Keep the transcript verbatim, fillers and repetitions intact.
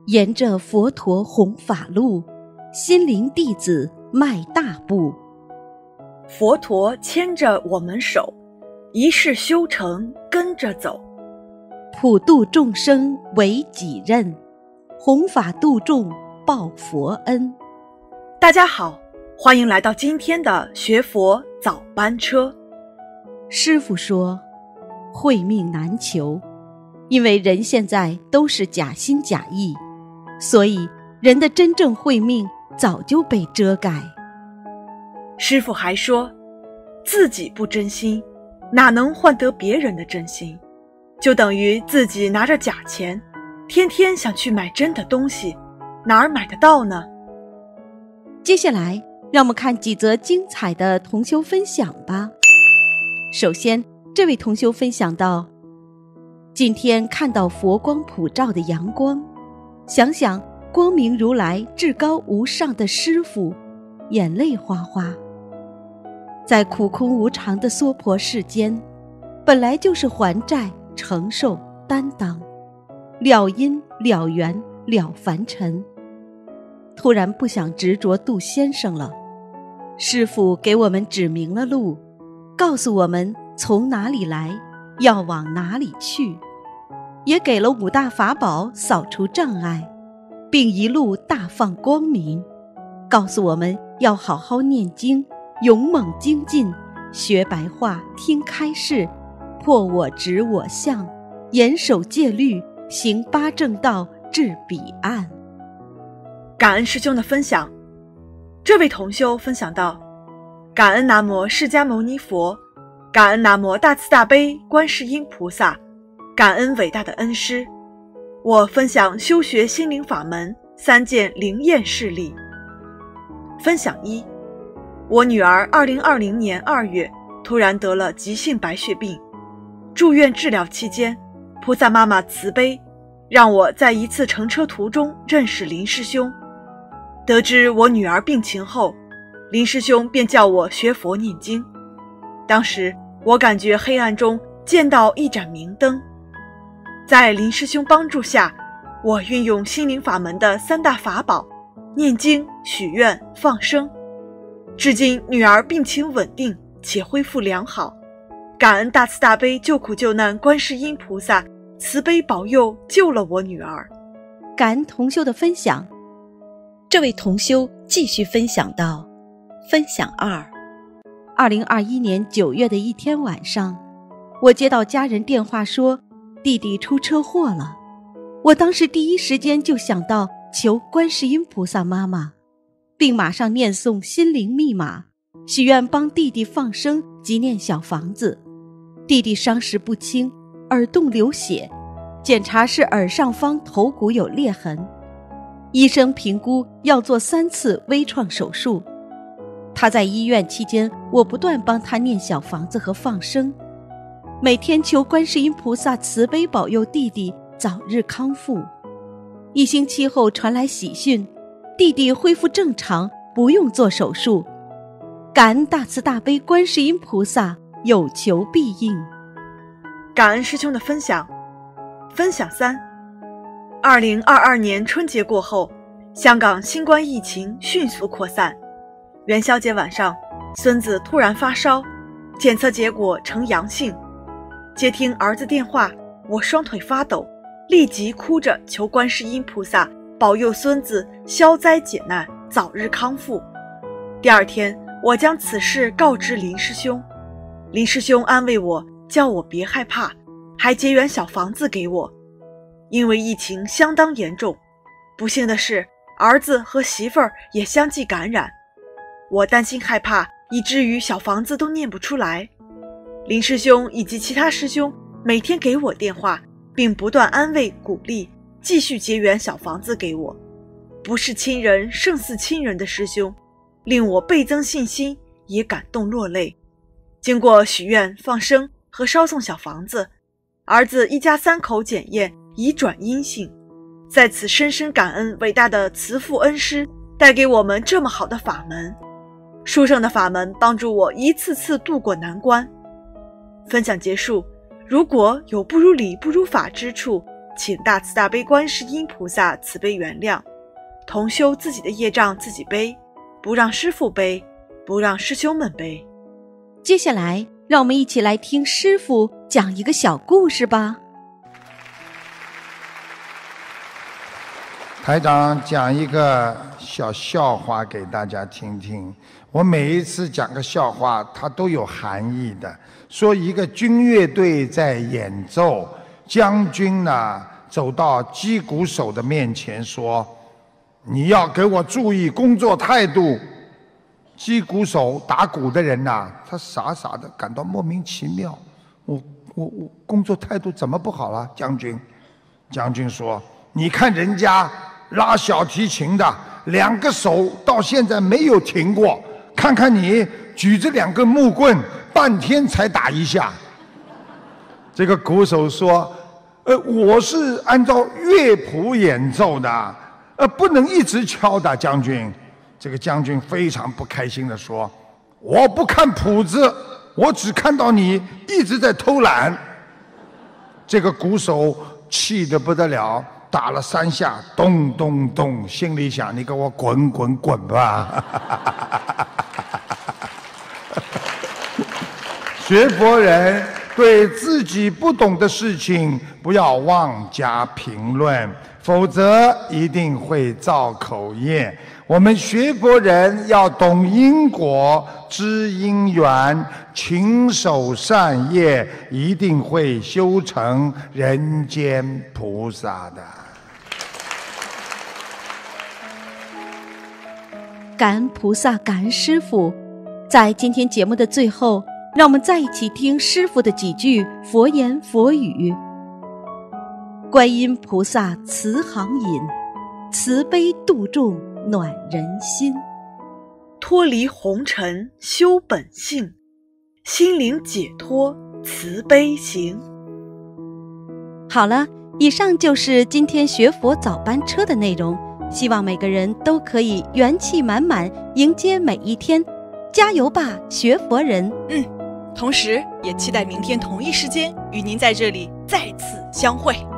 沿着佛陀弘法路，心灵弟子迈大步。 佛陀牵着我们手，一世修成跟着走。 普度众生为己任，弘法度众报佛恩。 大家好，欢迎来到今天的学佛早班车。 师父说，慧命难求，因为人现在都是假心假意，所以人的真正慧命早就被遮盖。 师父还说，自己不真心，哪能换得别人的真心？就等于自己拿着假钱，天天想去买真的东西，哪儿买得到呢？ 接下来让我们看几则精彩的同修分享吧。首先，这位同修分享到，今天看到佛光普照的阳光，想想光明如来至高无上的师父，眼泪哗哗。在苦空无常的娑婆世间，本来就是还债、承受、担当，了因、了缘、了凡尘。突然不想执着度先生了，师父给我们指明了路，告诉我们从哪里来，要往哪里去，也给了五大法宝扫除障碍，并一路大放光明，告诉我们要好好念经，勇猛精进，学白话，听开示，破我执我相，严守戒律，行八正道，至彼岸。 感恩师兄的分享。这位同修分享到，感恩南无释迦牟尼佛，感恩南无大慈大悲观世音菩萨，感恩伟大的恩师。我分享修学心灵法门三件灵验事例。分享一，我女儿二零二零年二月突然得了急性白血病，住院治疗期间，菩萨妈妈慈悲，让我在一次乘车途中认识林师兄。得知我女儿病情后，林师兄便叫我学佛念经。当时我感觉黑暗中见到一盏明灯，在林师兄帮助下，我运用心灵法门的三大法宝，念经、许愿、放生，至今女儿病情稳定且恢复良好。感恩大慈大悲救苦救难观世音菩萨慈悲保佑，救了我女儿。 感恩同修的分享。这位同修继续分享到，分享二，二零二一年九月的一天晚上，我接到家人电话说弟弟出车祸了。我当时第一时间就想到求观世音菩萨妈妈，并马上念诵心灵密码，许愿帮弟弟放生及念小房子。弟弟伤势不轻，耳洞流血，检查是耳上方头骨有裂痕，医生评估要做三次微创手术。他在医院期间，我不断帮他念小房子和放生，每天求观世音菩萨慈悲保佑弟弟早日康复。一星期后传来喜讯，弟弟恢复正常，不用做手术。感恩大慈大悲观世音菩萨有求必应。 感恩师兄的分享。分享三，二零二二年春节过后，香港新冠疫情迅速扩散。元宵节晚上，孙子突然发烧，检测结果呈阳性。接听儿子电话，我双腿发抖，立即哭着求观世音菩萨保佑孙子消灾解难，早日康复。第二天，我将此事告知林师兄，林师兄安慰我，叫我别害怕，还结缘小房子给我。因为疫情相当严重，不幸的是儿子和媳妇儿也相继感染，我担心害怕，以至于小房子都念不出来。林师兄以及其他师兄每天给我电话，并不断安慰鼓励，继续结缘小房子给我。不是亲人胜似亲人的师兄，令我倍增信心，也感动落泪。经过许愿、放生和烧送小房子，儿子一家三口检验已转阴性。在此深深感恩伟大的慈父恩师带给我们这么好的法门，殊胜的法门帮助我一次次度过难关。分享结束，如果有不如理不如法之处， 请大慈大悲观世音菩萨慈悲原谅。同修自己的业障自己背，不让师父背，不让师兄们背。 接下来，让我们一起来听师父讲一个小故事吧。 台长讲一个小笑话给大家听听。我每一次讲个笑话，它都有含义的。说一个军乐队在演奏，将军呢走到击鼓手的面前说：“你要给我注意工作态度。”击鼓手打鼓的人呐、啊，他傻傻的感到莫名其妙。我我我工作态度怎么不好了，将军？将军说：“你看人家拉小提琴的，两个手到现在没有停过，看看你举着两根木棍，半天才打一下。”这个鼓手说：“呃，我是按照乐谱演奏的，呃，不能一直敲的，将军。”这个将军非常不开心地说：“我不看谱子，我只看到你一直在偷懒。”这个鼓手气得不得了，打了三下，咚咚咚，心里想：“你给我滚滚滚吧！”学佛人对自己不懂的事情不要妄加评论，否则一定会造口业。我们学佛人要懂因果，知因缘，勤守善业，一定会修成人间菩萨的。 感恩菩萨，感恩师父。在今天节目的最后，让我们再一起听师父的几句佛言佛语。观音菩萨慈航引，慈悲度众暖人心。 脱离红尘修本性，心灵解脱慈悲行。 好了，以上就是今天学佛早班车的内容，希望每个人都可以元气满满迎接每一天，加油吧，学佛人！ 嗯，同时也期待明天同一时间与您在这里再次相会。